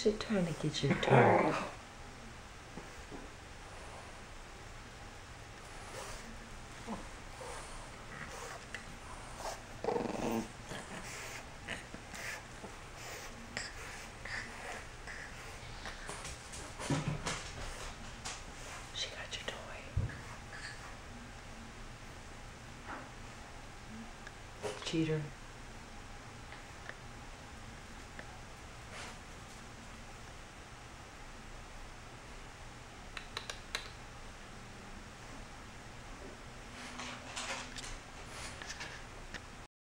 She trying to get your turn. She got your toy. Cheater.